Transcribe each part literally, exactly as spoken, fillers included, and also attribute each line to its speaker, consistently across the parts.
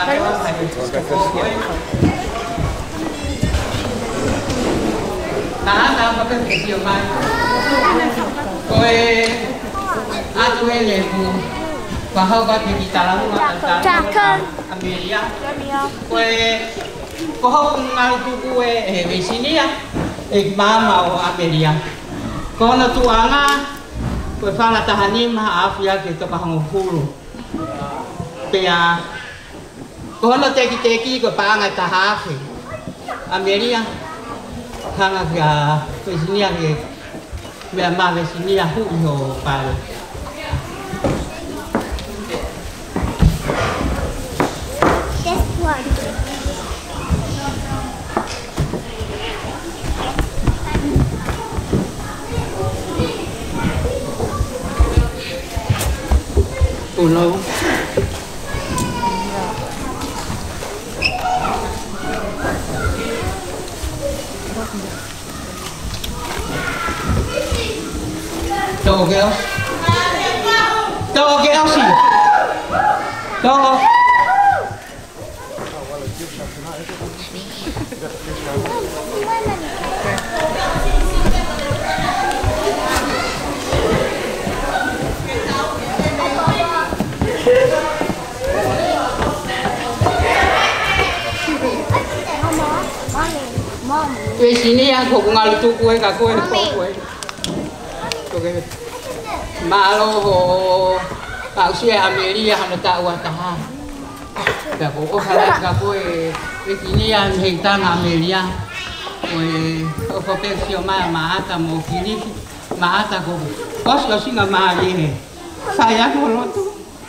Speaker 1: Nah, nah, makan kecil mai. Koi, aku ini tu, bahau kau pergi talang talang Amerika. Koi, kau ngal tu kue eh di sini ya, eh mama o Amerika. Kau nak tu anga, koi fala tahani maaf ya kita kahang hulu. Pea, kau nak teki teki koi pangai tahafi Amerika. Hanga ya, di sini ya, memang di sini ya hulu pada. Pulau Đâu kéo Đâu kéo gì Đâu Di sini ya, kau ngal tu kue, kau kue, kau kue. Oke. Malo ho, kau sih Amerika hendak tak awak tahan. Kau kau kalau kau kue, di sini ya hendak Amerika. Kue, kau kau pensio mah mah tak mau kini, mah tak kau. Kau sih sih nggak mah ini. Saya kalau tu,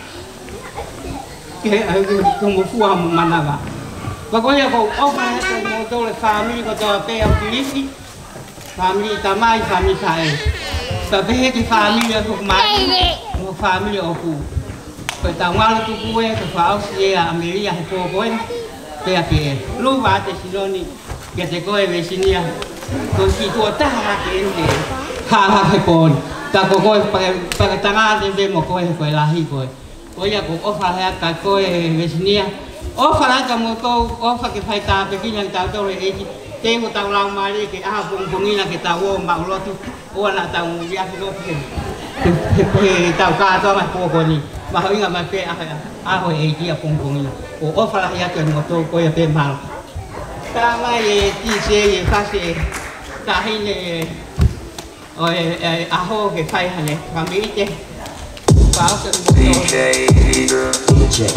Speaker 1: kayak aku mau fuam mana bah. Pokoknya kau orang yang mau tahu family kau tahu apa yang pilih, family tamai family saya. Tapi di family aku kemarin, mau family aku. Kau tahu malu tu kue, kau tahu sih Amerika itu kue, kayak apa? Lu baca sini ni, kita kau di sini ya, kau si kau tak ada ini, hang hang kau, tak kau kau pakai pakai tangan ni mau kau kau lahir kau. Kau ya kau offer ya kau di sini ya. Oh, kalau kamu tahu, oh pakai faita begini yang tahu tahu lagi, tengok tahu lang mari ke ah bung-bungi nak kita tahu mak lo tu, oh nak tahu dia tu tu, tahu kah tahu mak pokok ni, mak ingat mak ke ah ah oh lagi ah bung-bungi, oh oh kalau ya tu yang tahu kau ya pemal, sama ye di sini kasih, kasih ni, oh eh ah oh ke faita ni, kami itu, kau tu D J D J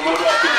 Speaker 2: Thank you.